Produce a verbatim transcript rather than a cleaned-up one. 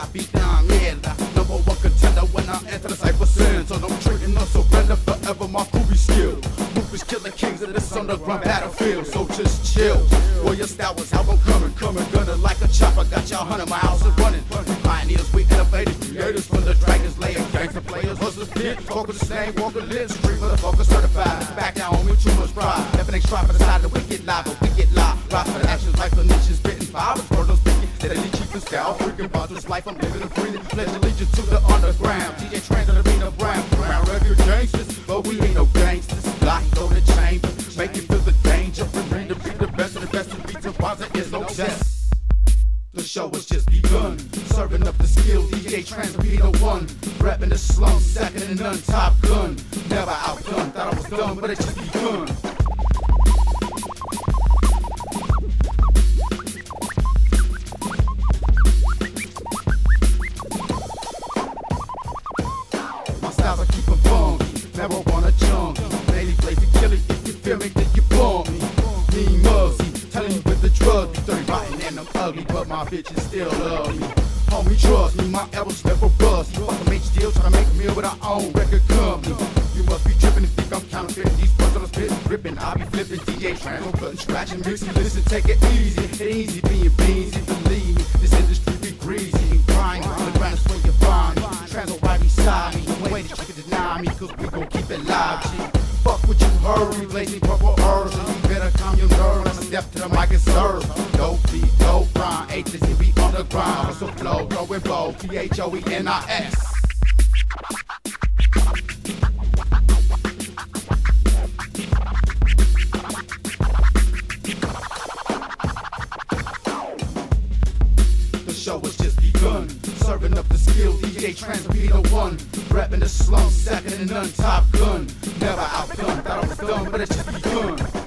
Capitán Mierda, number one contender when I enter the cypher sin. So don't treat no surrender forever, my crew be skilled. Rufus killing kings of this underground battlefield, so just chill. Warrior style was how I'm coming, coming, gunning like a chopper. Got y'all hundred miles and running. Pioneers, we innovative creators from the Dragon's Lair. Gangster players, hustlers, kids, talk with the same, walk with lips. Street motherfuckers certified. Back down on me, too much pride. Never ain't try for the side of the wicked live, but we get live. Rise for the actions like the niches, spitting fire. For those speaking, steadily cheap and scowl. Freaking about this life, I'm living and breathing. Pledge allegiance to the underground. D J Trans and Arena Brown. Brown regular gangsters, but we ain't no gangsters. Lock, go to chamber, make you feel the danger. Bring to be the best of the best of beats and bars, there is no test. The show has just begun, serving up the skill, D J Trans be the one. Rapping the slum, second and none, top gun. Never outdone, thought I was done, but it just begun. My styles I keep them funky, never wanna jump. Daily blaze to kill it, if you feel me, then you bump me. Mean Muzzy, telling you with the drug, you dirty rotten and I'm ugly, but my bitches still love me. Homie, trust me, my elbows never bust. You fucking make deals, trying to make a meal with our own record company. You must be tripping and think I'm counterfeiting these words on the spit, ripping. I be flipping, D J Trans, cutting, scratching, mixing. Listen, take it easy, it easy being beans. If believe me, this industry be greasy and grimy. On the ground is where you find me. Trans will right beside me. No way that you can deny me, cause we gon' keep it live, G. Fuck what you heard, we blazing purple herbs. And you better calm your nerves, I'ma step to the mic and serve. Dope beat, dope rhyme, H S C be on the grind. Hustle flow, throw and blow, P H O E N I S. The show has just begun, serving up the skill, D J Trans be the one. Rapping the slum, second and none, top gun. Never outdone, thought I was done, but it's just begun.